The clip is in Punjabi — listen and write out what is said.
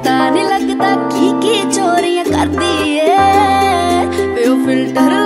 पता नहीं लगता की चोरियां करदी ए फिल्टर